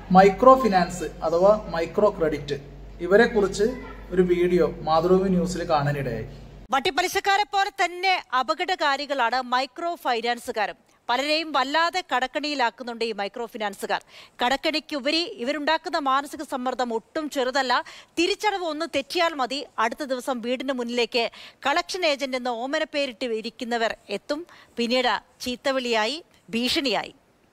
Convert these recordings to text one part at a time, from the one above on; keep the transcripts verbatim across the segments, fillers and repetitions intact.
Micro finance അഥവാ micro credit ഇവരെ കുറിച്ച് ഒരു വീഡിയോ മാതൃഭൂമി ന്യൂസിൽ കാണാനിടയായി. വട്ടിപ്പലിശക്കാരെ പോലെ തന്നെ അപകടകാരികളാണ് മൈക്രോ ഫൈനാൻസുകാരും. പലരെയും വല്ലാതെ കടക്കണിയിലാക്കുന്നുണ്ട് ഈ മൈക്രോ ഫിനാൻസുകാർ. കടക്കണിക്കുപരി ഇവരുണ്ടാക്കുന്ന മാനസിക സമ്മർദ്ദം ഒട്ടും ചെറുതല്ല. തിരിച്ചടവ് ഒന്ന് തെറ്റിയാൽ മതി, അടുത്ത ദിവസം വീടിന് മുന്നിലേക്ക് കളക്ഷൻ ഏജന്റ് എന്ന് ഓമന പേരിട്ട് ഇരിക്കുന്നവർ എത്തും. പിന്നീട് ചീത്തവിളിയായി, ഭീഷണിയായി.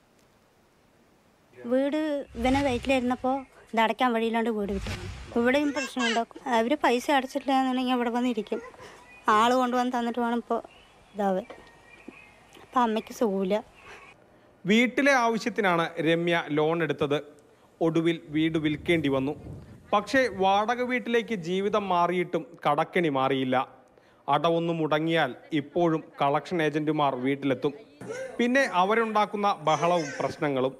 വീട് ഇവനെ വയറ്റിലിരുന്നപ്പോൾ ഇത് അടയ്ക്കാൻ വഴിയില്ലാണ്ട് വീട് വിട്ടു. ഇവിടെയും പ്രശ്നമുണ്ടാക്കും. അവർ പൈസ അടച്ചിട്ടില്ല എന്നുണ്ടെങ്കിൽ ഇവിടെ വന്നിരിക്കും. ആൾ കൊണ്ടുവന്ന് തന്നിട്ട് വേണം ഇപ്പോൾ ഇതാവൻ. അപ്പം അമ്മയ്ക്ക് സുഖമില്ല. വീട്ടിലെ ആവശ്യത്തിനാണ് രമ്യ ലോൺ എടുത്തത്. ഒടുവിൽ വീട് വിൽക്കേണ്ടി വന്നു. പക്ഷേ വാടക വീട്ടിലേക്ക് ജീവിതം മാറിയിട്ടും കടക്കെണി മാറിയില്ല. അടവൊന്നും മുടങ്ങിയാൽ ഇപ്പോഴും കളക്ഷൻ ഏജന്റുമാർ വീട്ടിലെത്തും. പിന്നെ അവരുണ്ടാക്കുന്ന ബഹളവും പ്രശ്നങ്ങളും.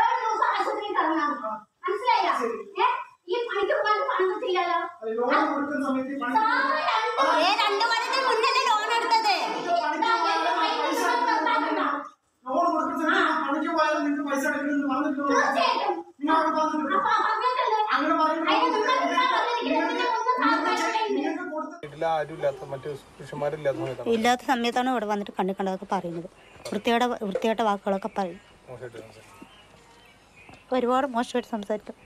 ഇല്ലാത്ത സമയത്താണ് ഇവിടെ വന്നിട്ട് കണ്ണി കണ്ടതൊക്കെ പറയുന്നത്. വൃത്തിയുടെ വൃത്തിയായിട്ട വാക്കുകളൊക്കെ പറയും. ഒരുപാട് മോശമായിട്ട് സംസാരിക്കും.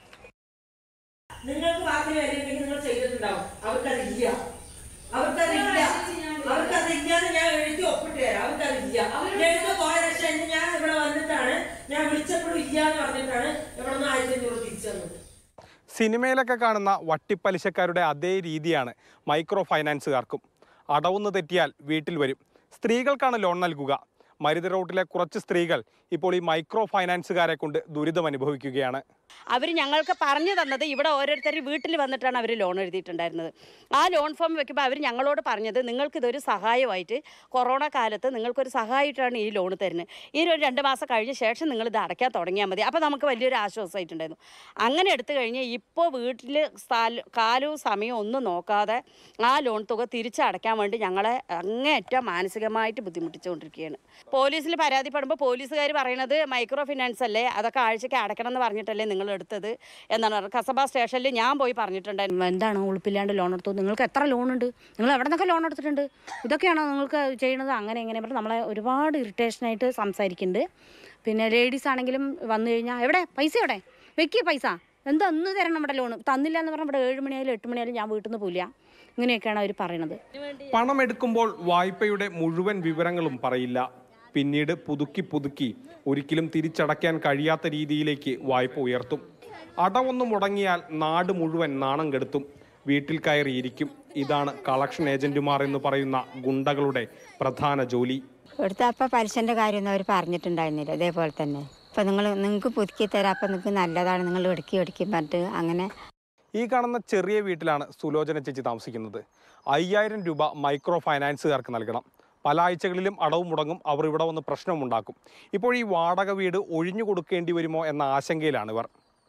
നിങ്ങൾക്ക് വാക്കിന് വരില്ലെങ്കിൽ നിങ്ങൾ ചെയ്തിട്ടുണ്ടാവും. അവർക്കതില്ല, അവർക്കതില്ല, അവർക്കതില്ലാന്ന് ഞാൻ എഴുതി ഒപ്പിട്ട് തരാം. അവർക്കതില്ല. എഴുതി പോയ രക്ഷ ഞാൻ ഇവിടെ വന്നിട്ടാണ്, ഞാൻ വിളിച്ചപ്പോഴും ഇല്ല എന്ന് പറഞ്ഞിട്ടാണ് ഇവിടെ നിന്ന് ആയിരത്തി അഞ്ഞൂറ് തിരിച്ചു തന്നത്. സിനിമയിലൊക്കെ കാണുന്ന വട്ടിപ്പലിശക്കാരുടെ അതേ രീതിയാണ് മൈക്രോ ഫൈനാൻസുകാർക്കും. അടവുന്ന് തെറ്റിയാൽ വീട്ടിൽ വരും. സ്ത്രീകൾക്കാണ് ലോൺ നൽകുക. മരുത റോട്ടിലെ കുറച്ച് സ്ത്രീകൾ ഇപ്പോൾ ഈ മൈക്രോ ഫൈനാൻസുകാരെ കൊണ്ട് ദുരിതം അനുഭവിക്കുകയാണ്. അവർ ഞങ്ങൾക്ക് പറഞ്ഞു തന്നത് ഇവിടെ ഓരോരുത്തർ വീട്ടിൽ വന്നിട്ടാണ് അവർ ലോൺ എഴുതിയിട്ടുണ്ടായിരുന്നത്. ആ ലോൺ ഫോം വെക്കുമ്പോൾ അവർ ഞങ്ങളോട് പറഞ്ഞത് നിങ്ങൾക്കിതൊരു സഹായമായിട്ട്, കൊറോണ കാലത്ത് നിങ്ങൾക്കൊരു സഹായമായിട്ടാണ് ഈ ലോൺ തരുന്നത്. ഈ ഒരു രണ്ട് മാസം കഴിഞ്ഞ ശേഷം നിങ്ങളിത് അടയ്ക്കാൻ തുടങ്ങിയാൽ മതി. അപ്പോൾ നമുക്ക് വലിയൊരു ആശ്വാസമായിട്ടുണ്ടായിരുന്നു. അങ്ങനെ എടുത്തു കഴിഞ്ഞ് ഇപ്പോൾ വീട്ടിൽ കാലവും സമയവും ഒന്നും നോക്കാതെ ആ ലോൺ തുക തിരിച്ചടയ്ക്കാൻ വേണ്ടി ഞങ്ങളെ അങ്ങേയറ്റം മാനസികമായിട്ട് ബുദ്ധിമുട്ടിച്ചുകൊണ്ടിരിക്കുകയാണ്. പോലീസിൽ പരാതിപ്പെടുമ്പോൾ പോലീസുകാർ പറയണത് മൈക്രോ ഫിനാൻസ് അല്ലേ, അതൊക്കെ ആഴ്ചയ്ക്ക് അടയ്ക്കണം എന്ന് പറഞ്ഞിട്ടല്ലേ നിങ്ങൾ എടുത്തത് എന്നാണ് പറഞ്ഞത്. കസബ സ്റ്റേഷനിൽ ഞാൻ പോയി പറഞ്ഞിട്ടുണ്ടായിരുന്നു. എന്താണ് ഉളുപ്പില്ലാണ്ട് ലോൺ എടുത്തു? നിങ്ങൾക്ക് എത്ര ലോൺ ഉണ്ട്? നിങ്ങൾ എവിടെ നിന്നൊക്കെ ലോൺ എടുത്തിട്ടുണ്ട്? ഇതൊക്കെയാണോ നിങ്ങൾക്ക് ചെയ്യണത്? അങ്ങനെ എങ്ങനെ പറഞ്ഞാൽ നമ്മളെ ഒരുപാട് ഇറിറ്റേഷനായിട്ട് സംസാരിക്കുന്നുണ്ട്. പിന്നെ ലേഡീസ് ആണെങ്കിലും വന്നു കഴിഞ്ഞാൽ എവിടെ പൈസ, എവിടെ വെക്കിയ പൈസ, എന്താ ഒന്ന് തരണം നമ്മുടെ ലോൺ. തന്നില്ല എന്ന് പറഞ്ഞാൽ ഇവിടെ ഏഴ് മണിയായാലും എട്ട് മണിയായാലും ഞാൻ വീട്ടിൽ നിന്ന് പോയില്ല. ഇങ്ങനെയൊക്കെയാണ് അവർ പറയുന്നത്. പണം എടുക്കുമ്പോൾ വായ്പയുടെ മുഴുവൻ വിവരങ്ങളും പറയില്ല. പിന്നീട് പുതുക്കി പുതുക്കി ഒരിക്കലും തിരിച്ചടയ്ക്കാൻ കഴിയാത്ത രീതിയിലേക്ക് വായ്പ ഉയർത്തും. അടവൊന്നും മുടങ്ങിയാൽ നാട് മുഴുവൻ നാണം കെടുത്തും. വീട്ടിൽ കയറിയിരിക്കും. ഇതാണ് കളക്ഷൻ ഏജന്റുമാർ എന്ന് പറയുന്ന ഗുണ്ടകളുടെ പ്രധാന ജോലി. ഇവിടുത്തെ അപ്പം പലിശൻ്റെ കാര്യമൊന്നും അവർ പറഞ്ഞിട്ടുണ്ടായിരുന്നില്ല. ഇതേപോലെ തന്നെ അപ്പം നിങ്ങൾ നിങ്ങൾക്ക് പുതുക്കി തരാം, അപ്പം നിങ്ങൾക്ക് നല്ലതാണ്, നിങ്ങൾ ഇടുക്കി ഇടുക്കി പറഞ്ഞിട്ട് അങ്ങനെ. ഈ കാണുന്ന ചെറിയ വീട്ടിലാണ് സുലോചന ചേച്ചി താമസിക്കുന്നത്. അയ്യായിരം രൂപ മൈക്രോ ഫൈനാൻസുകാർക്ക് നൽകണം. പല ആഴ്ചകളിലും അടവ് മുടങ്ങും. അവർ ഇവിടെ വന്ന് പ്രശ്നമുണ്ടാക്കും. ഇപ്പോൾ ഈ വാടക വീട് ഒഴിഞ്ഞു കൊടുക്കേണ്ടി വരുമോ എന്ന ആശങ്കയിലാണ് ഇവർ.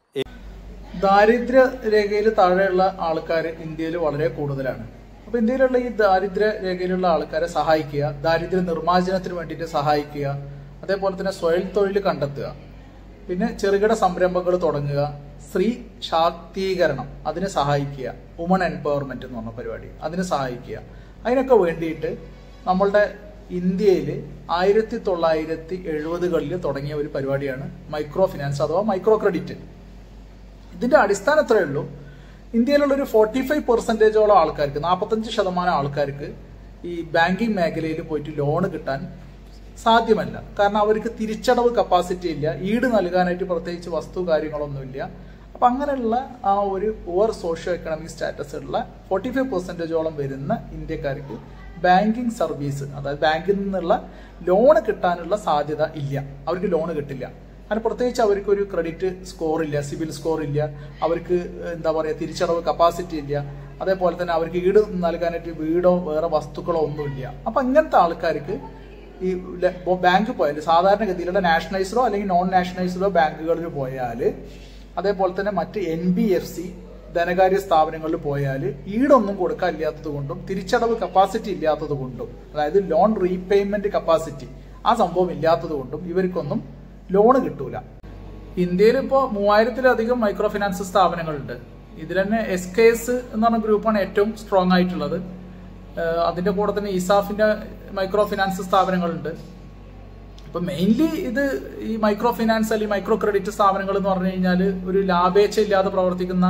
ദാരിദ്ര്യ രേഖയിൽ താഴെയുള്ള ആൾക്കാർ ഇന്ത്യയിൽ വളരെ കൂടുതലാണ്. അപ്പൊ ഇന്ത്യയിലുള്ള ഈ ദാരിദ്ര്യ രേഖയിലുള്ള ആൾക്കാരെ സഹായിക്കുക, ദാരിദ്ര്യ നിർമ്മാർജ്ജനത്തിന് വേണ്ടിയിട്ട് സഹായിക്കുക, അതേപോലെ തന്നെ സ്വയം തൊഴിൽ കണ്ടെത്തുക, പിന്നെ ചെറുകിട സംരംഭങ്ങൾ തുടങ്ങുക, സ്ത്രീ ശാക്തീകരണം അതിനെ സഹായിക്കുക, വുമൺ എംപവർമെന്റ് എന്ന് പറഞ്ഞ പരിപാടി അതിനെ സഹായിക്കുക. അതിനൊക്കെ വേണ്ടിയിട്ട് നമ്മളുടെ ഇന്ത്യയിൽ ആയിരത്തി തൊള്ളായിരത്തി എഴുപതുകളിൽ തുടങ്ങിയ ഒരു പരിപാടിയാണ് മൈക്രോ ഫിനാൻസ് അഥവാ മൈക്രോ ക്രെഡിറ്റ്. ഇതിന്റെ അടിസ്ഥാനം എത്രയേ ഉള്ളൂ, ഇന്ത്യയിലുള്ള ഒരു ഫോർട്ടി ഫൈവ് പെർസെൻറ്റേജോളം ആൾക്കാർക്ക്, നാൽപ്പത്തഞ്ച് ശതമാനം ആൾക്കാർക്ക് ഈ ബാങ്കിങ് മേഖലയിൽ പോയിട്ട് ലോണ് കിട്ടാൻ സാധ്യമല്ല. കാരണം അവർക്ക് തിരിച്ചടവ് കപ്പാസിറ്റി ഇല്ല, ഈട് നൽകാനായിട്ട് പ്രത്യേകിച്ച് വസ്തു കാര്യങ്ങളൊന്നുമില്ല. അപ്പം അങ്ങനെയുള്ള ആ ഒരു പുവർ സോഷ്യോ എക്കണോമിക് സ്റ്റാറ്റസ് ഉള്ള ഫോർട്ടി ഫൈവ് പെർസെൻറ്റേജോളം വരുന്ന ഇന്ത്യക്കാർക്ക് ബാങ്കിങ് സർവീസ്, അതായത് ബാങ്കിൽ നിന്നുള്ള ലോണ് കിട്ടാനുള്ള സാധ്യത ഇല്ല. അവർക്ക് ലോണ് കിട്ടില്ല. അങ്ങനെ പ്രത്യേകിച്ച് അവർക്ക് ഒരു ക്രെഡിറ്റ് സ്കോർ ഇല്ല, സിവിൽ സ്കോർ ഇല്ല, അവർക്ക് എന്താ പറയുക തിരിച്ചടവ് കപ്പാസിറ്റി ഇല്ല, അതേപോലെ തന്നെ അവർക്ക് ഈട് നൽകാനായിട്ട് വീടോ വേറെ വസ്തുക്കളോ ഒന്നുമില്ല. അപ്പം ഇങ്ങനത്തെ ആൾക്കാർക്ക് ഈ ബാങ്ക് പോയാൽ സാധാരണഗതിയിലുള്ള നാഷണലൈസ്ഡോ അല്ലെങ്കിൽ നോൺ നാഷണലൈസ്ഡോ ബാങ്കുകളിൽ പോയാൽ, അതേപോലെ തന്നെ മറ്റ് എൻ ബി എഫ് സി ധനകാര്യ സ്ഥാപനങ്ങളിൽ പോയാൽ ഈടൊന്നും കൊടുക്കാനില്ലാത്തത് കൊണ്ടും തിരിച്ചടവ് കപ്പാസിറ്റി ഇല്ലാത്തത് കൊണ്ടും, അതായത് ലോൺ റീപേയ്മെന്റ് കപ്പാസിറ്റി ആ സംഭവം ഇല്ലാത്തത് കൊണ്ടും ഇവർക്കൊന്നും ലോണ് കിട്ടൂല. ഇന്ത്യയിൽ ഇപ്പോൾ മൂവായിരത്തിലധികം മൈക്രോ ഫിനാൻസ് സ്ഥാപനങ്ങളുണ്ട്. ഇതിൽ തന്നെ എസ് കെ എസ് എന്ന് പറഞ്ഞ ഗ്രൂപ്പാണ് ഏറ്റവും സ്ട്രോങ് ആയിട്ടുള്ളത്. അതിന്റെ കൂടെ തന്നെ ഇസാഫിന്റെ മൈക്രോ ഫിനാൻസ് സ്ഥാപനങ്ങളുണ്ട്. അപ്പൊ മെയിൻലി ഇത് ഈ മൈക്രോ ഫിനാൻസ് അല്ലെങ്കിൽ മൈക്രോ ക്രെഡിറ്റ് സ്ഥാപനങ്ങൾ എന്ന് പറഞ്ഞു കഴിഞ്ഞാൽ ഒരു ലാഭേച്ഛ ഇല്ലാതെ പ്രവർത്തിക്കുന്ന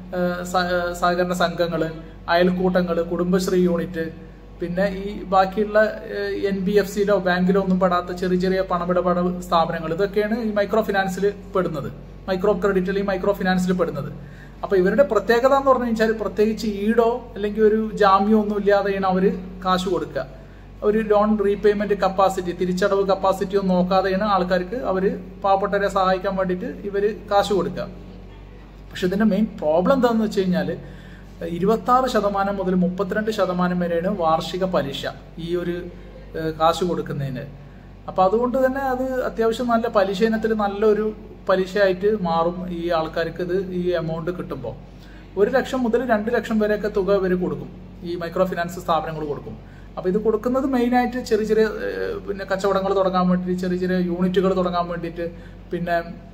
സഹകരണ സംഘങ്ങൾ, അയൽക്കൂട്ടങ്ങൾ, കുടുംബശ്രീ യൂണിറ്റ്, പിന്നെ ഈ ബാക്കിയുള്ള എൻ ബി എഫ് സിയിലോ ബാങ്കിലോ ഒന്നും പെടാത്ത ചെറിയ ചെറിയ പണമിടപാട് സ്ഥാപനങ്ങൾ, ഇതൊക്കെയാണ് ഈ മൈക്രോ ഫിനാൻസിൽ പെടുന്നത്, മൈക്രോ ക്രെഡിറ്റ് അല്ലെങ്കിൽ മൈക്രോ ഫിനാൻസിൽ പെടുന്നത്. അപ്പൊ ഇവരുടെ പ്രത്യേകത എന്ന് പറഞ്ഞു വെച്ചാൽ പ്രത്യേകിച്ച് ഈടോ അല്ലെങ്കിൽ ഒരു ജാമ്യോ ഒന്നും ഇല്ലാതെയാണ് അവര് കാശ് കൊടുക്കുക. ഒരു ലോൺ റീപേയ്മെന്റ് കപ്പാസിറ്റി, തിരിച്ചടവ് കപ്പാസിറ്റി ഒന്നും നോക്കാതെയാണ് ആൾക്കാർക്ക് അവര് പാവപ്പെട്ടവരെ സഹായിക്കാൻ വേണ്ടിയിട്ട് ഇവര് കാശ് കൊടുക്കുക. പക്ഷെ ഇതിന്റെ മെയിൻ പ്രോബ്ലം എന്താണെന്ന് വെച്ച് കഴിഞ്ഞാൽ ഇരുപത്തി ആറ് ശതമാനം മുതൽ മുപ്പത്തിരണ്ട് ശതമാനം വരെയാണ് വാർഷിക പലിശ ഈ ഒരു കാശ് കൊടുക്കുന്നതിന്. അപ്പൊ അതുകൊണ്ട് തന്നെ അത് അത്യാവശ്യം നല്ല പലിശ ഇനത്തിൽ നല്ലൊരു പലിശയായിട്ട് മാറും ഈ ആൾക്കാർക്ക് ഇത് ഈ എമൗണ്ട് കിട്ടുമ്പോൾ. ഒരു ലക്ഷം മുതൽ രണ്ട് ലക്ഷം വരെയൊക്കെ തുക ഇവർ കൊടുക്കും, ഈ മൈക്രോ ഫിനാൻസ് സ്ഥാപനങ്ങൾ കൊടുക്കും. അപ്പൊ ഇത് കൊടുക്കുന്നത് മെയിനായിട്ട് ചെറിയ ചെറിയ പിന്നെ കച്ചവടങ്ങൾ തുടങ്ങാൻ വേണ്ടിയിട്ട്, ചെറിയ ചെറിയ യൂണിറ്റുകൾ തുടങ്ങാൻ വേണ്ടിയിട്ട്, പിന്നെ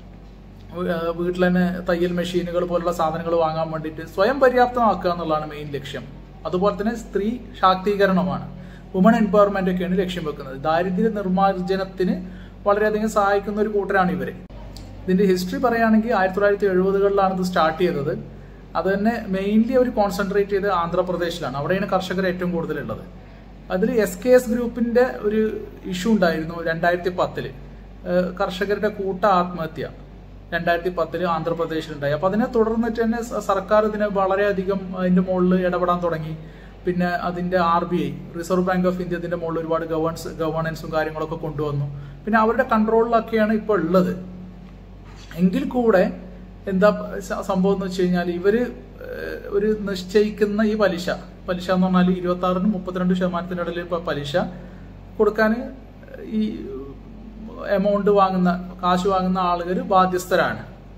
വീട്ടിൽ തന്നെ തയ്യൽ മെഷീനുകൾ പോലുള്ള സാധനങ്ങൾ വാങ്ങാൻ വേണ്ടിയിട്ട് സ്വയം പര്യാപ്തമാക്കുക എന്നുള്ളതാണ് മെയിൻ ലക്ഷ്യം. അതുപോലെ തന്നെ സ്ത്രീ ശാക്തീകരണമാണ്, വുമൺ എംപവർമെന്റ് ഒക്കെയാണ് ലക്ഷ്യം വെക്കുന്നത്. ദാരിദ്ര്യ നിർമ്മാർജ്ജനത്തിന് വളരെയധികം സഹായിക്കുന്ന ഒരു കൂട്ടരാണ് ഇവര്. ഇതിന്റെ ഹിസ്റ്ററി പറയുകയാണെങ്കിൽ ആയിരത്തി തൊള്ളായിരത്തി എഴുപതുകളിലാണ് ഇത് സ്റ്റാർട്ട് ചെയ്തത്. അത് തന്നെ മെയിൻലി അവർ കോൺസെൻട്രേറ്റ് ചെയ്ത് ആന്ധ്രാപ്രദേശിലാണ്, അവിടെയാണ് കർഷകർ ഏറ്റവും കൂടുതലുള്ളത്. അതിൽ എസ് കെ എസ് ഗ്രൂപ്പിന്റെ ഒരു ഇഷ്യൂ ഉണ്ടായിരുന്നു രണ്ടായിരത്തി പത്തില്, കർഷകരുടെ കൂട്ട ആത്മഹത്യ രണ്ടായിരത്തി പത്തില് ആന്ധ്രാപ്രദേശിലുണ്ടായി. അപ്പൊ അതിനെ തുടർന്നിട്ട് തന്നെ സർക്കാർ ഇതിനെ വളരെയധികം അതിന്റെ മുകളിൽ ഇടപെടാൻ തുടങ്ങി. പിന്നെ അതിന്റെ R B I, Reserve Bank of India, ഇതിന്റെ മുകളിൽ ഒരുപാട് ഗവേൺസ് ഗവേണൻസും കാര്യങ്ങളൊക്കെ കൊണ്ടുവന്നു. പിന്നെ അവരുടെ കൺട്രോളിലൊക്കെയാണ് ഇപ്പോൾ ഉള്ളത്. എങ്കിൽ കൂടെ എന്താ സംഭവം എന്ന് വെച്ച് കഴിഞ്ഞാൽ ഇവര് ഒരു നിശ്ചയിക്കുന്ന ഈ പലിശ പലിശ എന്ന് പറഞ്ഞാൽ ഇരുപത്തി ആറിനും മുപ്പത്തിരണ്ട് ശതമാനത്തിനിടയിൽ ഇപ്പൊ പലിശ കൊടുക്കാൻ ഈ എമൗണ്ട് വാങ്ങുന്ന കാശ് വാങ്ങുന്ന ആളുകൾ ബാധ്യസ്ഥരാണ്.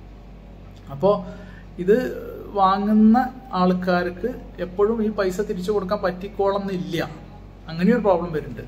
അപ്പോൾ ഇത് വാങ്ങുന്ന ആൾക്കാർക്ക് എപ്പോഴും ഈ പൈസ തിരിച്ചു കൊടുക്കാൻ പറ്റിക്കോളന്നില്ല. അങ്ങനെയൊരു പ്രോബ്ലം വരുന്നുണ്ട്.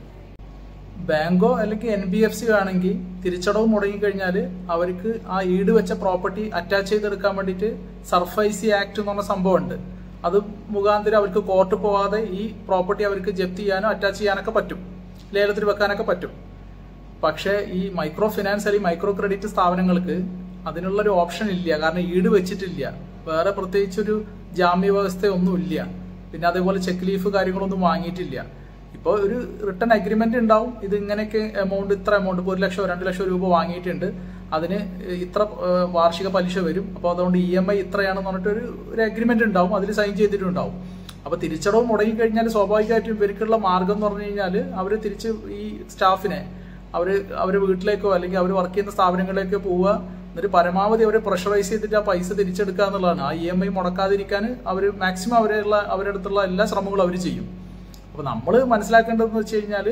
ബാങ്കോ അല്ലെങ്കിൽ എൻ ബി എഫ് സി ആണെങ്കിൽ തിരിച്ചടവ് മുടങ്ങിക്കഴിഞ്ഞാൽ അവർക്ക് ആ ഈട് വെച്ച പ്രോപ്പർട്ടി അറ്റാച്ച് ചെയ്തെടുക്കാൻ വേണ്ടിയിട്ട് സർഫൈസി ആക്ട് എന്ന് പറഞ്ഞ സംഭവമുണ്ട്. അത് മുഖാന്തരം അവർക്ക് കോർട്ട് പോവാതെ ഈ പ്രോപ്പർട്ടി അവർക്ക് ജപ്തി ചെയ്യാനോ അറ്റാച്ച് ചെയ്യാനൊക്കെ പറ്റും, ലേലത്തിൽ വെക്കാനൊക്കെ പറ്റും. പക്ഷേ ഈ മൈക്രോ ഫിനാൻസ് അല്ലെങ്കിൽ മൈക്രോ ക്രെഡിറ്റ് സ്ഥാപനങ്ങൾക്ക് അതിനുള്ളൊരു ഓപ്ഷൻ ഇല്ല. കാരണം ഈട് വെച്ചിട്ടില്ല, വേറെ പ്രത്യേകിച്ചൊരു ജാമ്യ വ്യവസ്ഥയൊന്നും ഇല്ല. പിന്നെ അതേപോലെ ചെക്ക് ലീഫ് കാര്യങ്ങളൊന്നും വാങ്ങിയിട്ടില്ല. ഇപ്പോൾ ഒരു റിട്ടേൺ അഗ്രിമെന്റ് ഉണ്ടാവും, ഇത് ഇങ്ങനെയൊക്കെ എമൗണ്ട് ഇത്ര എമൗണ്ട് ഇപ്പോൾ ഒരു ലക്ഷം രണ്ട് ലക്ഷം രൂപ വാങ്ങിയിട്ടുണ്ട്, അതിന് ഇത്ര വാർഷിക പലിശ വരും, അപ്പോൾ അതുകൊണ്ട് ഇ എം ഐ ഇത്രയാണെന്ന് പറഞ്ഞിട്ട് ഒരു ഒരു അഗ്രിമെന്റ് ഉണ്ടാവും, അതിൽ സൈൻ ചെയ്തിട്ടുണ്ടാവും. അപ്പൊ തിരിച്ചടവ് മുടങ്ങി കഴിഞ്ഞാൽ സ്വാഭാവികമായിട്ടും ഇവർക്കുള്ള മാർഗം എന്ന് പറഞ്ഞു കഴിഞ്ഞാൽ അവർ തിരിച്ച് ഈ സ്റ്റാഫിനെ അവര് അവര് വീട്ടിലേക്കോ അല്ലെങ്കിൽ അവർ വർക്ക് ചെയ്യുന്ന സ്ഥാപനങ്ങളിലേക്കോ പോവുക, എന്നിട്ട് പരമാവധി അവരെ പ്രഷറൈസ് ചെയ്തിട്ട് ആ പൈസ തിരിച്ചെടുക്കുക എന്നുള്ളതാണ്. ആ ഇ എം ഐ മുടക്കാതിരിക്കാൻ അവർ മാക്സിമം അവരുള്ള അവരുടെ അടുത്തുള്ള എല്ലാ ശ്രമങ്ങളും അവർ ചെയ്യും. അപ്പൊ നമ്മൾ മനസ്സിലാക്കേണ്ടതെന്ന് വെച്ച് കഴിഞ്ഞാൽ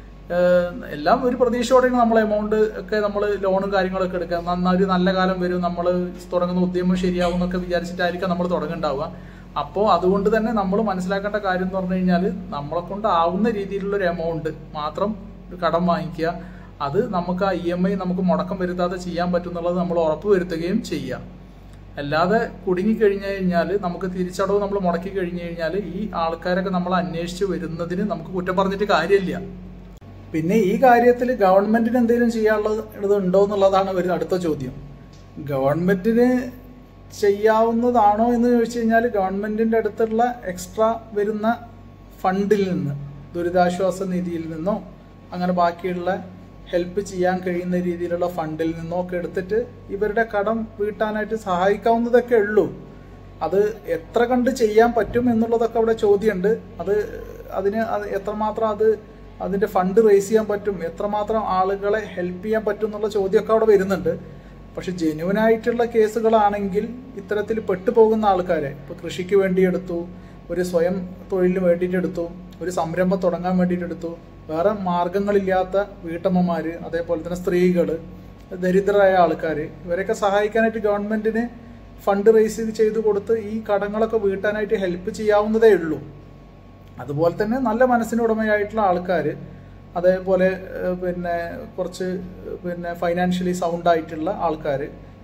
എല്ലാം ഒരു പ്രതീക്ഷയോടെയാണ് നമ്മൾ എമൗണ്ട് ഒക്കെ നമ്മൾ ലോണും കാര്യങ്ങളൊക്കെ എടുക്കുക. നന്നായി നല്ല കാലം വരും, നമ്മൾ തുടങ്ങുന്ന ഉദ്യമം ശരിയാവും എന്നൊക്കെ വിചാരിച്ചിട്ടായിരിക്കും നമ്മൾ തുടങ്ങുണ്ടാവുക. അപ്പോൾ അതുകൊണ്ട് തന്നെ നമ്മൾ മനസ്സിലാക്കേണ്ട കാര്യം എന്ന് പറഞ്ഞു കഴിഞ്ഞാൽ നമ്മളെ കൊണ്ട് ആവുന്ന രീതിയിലുള്ള ഒരു എമൗണ്ട് മാത്രം കടം വാങ്ങിക്കുക. അത് നമുക്ക് ആ ഇ എം ഐ നമുക്ക് മുടക്കം വരുത്താതെ ചെയ്യാൻ പറ്റും എന്നുള്ളത് നമ്മൾ ഉറപ്പ് വരുത്തുകയും ചെയ്യുക. അല്ലാതെ കുടുങ്ങിക്കഴിഞ്ഞു കഴിഞ്ഞാൽ നമുക്ക് തിരിച്ചടവ് നമ്മൾ മുടക്കി കഴിഞ്ഞു കഴിഞ്ഞാൽ ഈ ആൾക്കാരൊക്കെ നമ്മൾ അന്വേഷിച്ച് വരുന്നതിന് നമുക്ക് കുറ്റം പറഞ്ഞിട്ട് കാര്യമില്ല. പിന്നെ ഈ കാര്യത്തിൽ ഗവൺമെന്റിന് എന്തെങ്കിലും ചെയ്യാനുള്ളത് ഉണ്ടോ എന്നുള്ളതാണ് ഒരു അടുത്ത ചോദ്യം. ഗവൺമെന്റിന് ചെയ്യാവുന്നതാണോ എന്ന് ചോദിച്ചു കഴിഞ്ഞാൽ ഗവൺമെന്റിന്റെ അടുത്തുള്ള എക്സ്ട്രാ വരുന്ന ഫണ്ടിൽ നിന്ന്, ദുരിതാശ്വാസ നിധിയിൽ നിന്നോ അങ്ങനെ ബാക്കിയുള്ള ഹെൽപ്പ് ചെയ്യാൻ കഴിയുന്ന രീതിയിലുള്ള ഫണ്ടിൽ നിന്നോ ഒക്കെ എടുത്തിട്ട് ഇവരുടെ കടം വീട്ടാനായിട്ട് സഹായിക്കാവുന്നതൊക്കെ ഉള്ളൂ. അത് എത്ര കണ്ട് ചെയ്യാൻ പറ്റും എന്നുള്ളതൊക്കെ അവിടെ ചോദ്യമുണ്ട്. അത് അതിന് എത്രമാത്രം അത് അതിന്റെ ഫണ്ട് റേസ് ചെയ്യാൻ പറ്റും, എത്രമാത്രം ആളുകളെ ഹെൽപ്പ് ചെയ്യാൻ പറ്റും എന്നുള്ള ചോദ്യമൊക്കെ അവിടെ വരുന്നുണ്ട്. പക്ഷെ ജെന്യൂൻ ആയിട്ടുള്ള കേസുകളാണെങ്കിൽ ഇത്തരത്തിൽ പെട്ടുപോകുന്ന ആൾക്കാരെ ഇപ്പൊ കൃഷിക്ക് വേണ്ടി എടുത്തു, ഒരു സ്വയം തൊഴിലിന് വേണ്ടിയിട്ട് എടുത്തു, ഒരു സംരംഭം തുടങ്ങാൻ വേണ്ടിയിട്ട് എടുത്തു, വേറെ മാർഗങ്ങളില്ലാത്ത വീട്ടമ്മമാര്, അതേപോലെ തന്നെ സ്ത്രീകള്, ദരിദ്രരായ ആൾക്കാർ, ഇവരെയൊക്കെ സഹായിക്കാനായിട്ട് ഗവൺമെന്റിന് ഫണ്ട് റേസ് ചെയ്ത് കൊടുത്ത് ഈ കടങ്ങളൊക്കെ വീട്ടാനായിട്ട് ഹെൽപ്പ് ചെയ്യാവുന്നതേ ഉള്ളൂ. അതുപോലെ തന്നെ നല്ല മനസ്സിനുടമയായിട്ടുള്ള ആൾക്കാർ, അതേപോലെ പിന്നെ കുറച്ച് പിന്നെ ഫൈനാൻഷ്യലി സൗണ്ട് ആയിട്ടുള്ള ആൾക്കാർ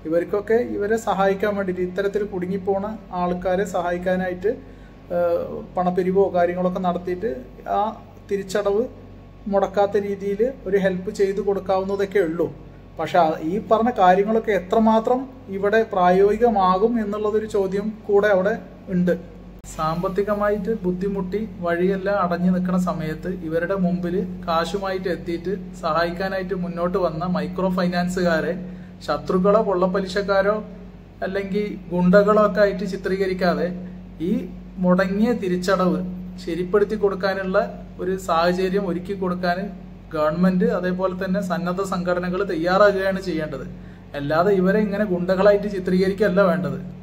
ഇവർക്കൊക്കെ ഇവരെ സഹായിക്കാൻ വേണ്ടിയിട്ട് ഇത്തരത്തിൽ കുടുങ്ങിപ്പോണ ആൾക്കാരെ സഹായിക്കാനായിട്ട് പണപ്പിരിവോ കാര്യങ്ങളൊക്കെ നടത്തിയിട്ട് ആ തിരിച്ചടവ് മുടക്കാത്ത രീതിയിൽ ഒരു ഹെൽപ്പ് ചെയ്തു കൊടുക്കാവുന്നതൊക്കെ ഉള്ളൂ. പക്ഷെ ഈ പറഞ്ഞ കാര്യങ്ങളൊക്കെ എത്രമാത്രം ഇവിടെ പ്രായോഗികമാകും എന്നുള്ളതൊരു ചോദ്യം കൂടെ അവിടെ ഉണ്ട്. സാമ്പത്തികമായിട്ട് ബുദ്ധിമുട്ടി വഴിയെല്ലാം അടഞ്ഞു നിൽക്കുന്ന സമയത്ത് ഇവരുടെ മുമ്പിൽ കാശുമായിട്ട് എത്തിയിട്ട് സഹായിക്കാനായിട്ട് മുന്നോട്ട് വന്ന മൈക്രോ ഫൈനാൻസുകാരെ ശത്രുക്കളോ കൊള്ളപ്പലിശക്കാരോ അല്ലെങ്കിൽ ഗുണ്ടകളോ ഒക്കെ ആയിട്ട് ചിത്രീകരിക്കാതെ ഈ മുടങ്ങിയ തിരിച്ചടവ് ശരിപ്പെടുത്തി കൊടുക്കാനുള്ള ഒരു സാഹചര്യം ഒരുക്കി കൊടുക്കാൻ ഗവൺമെന്റ് അതേപോലെ തന്നെ സന്നദ്ധ സംഘടനകൾ തയ്യാറാകുകയാണ് ചെയ്യേണ്ടത്. അല്ലാതെ ഇവരെ ഇങ്ങനെ ഗുണ്ടകളായിട്ട് ചിത്രീകരിക്കുകയല്ല വേണ്ടത്.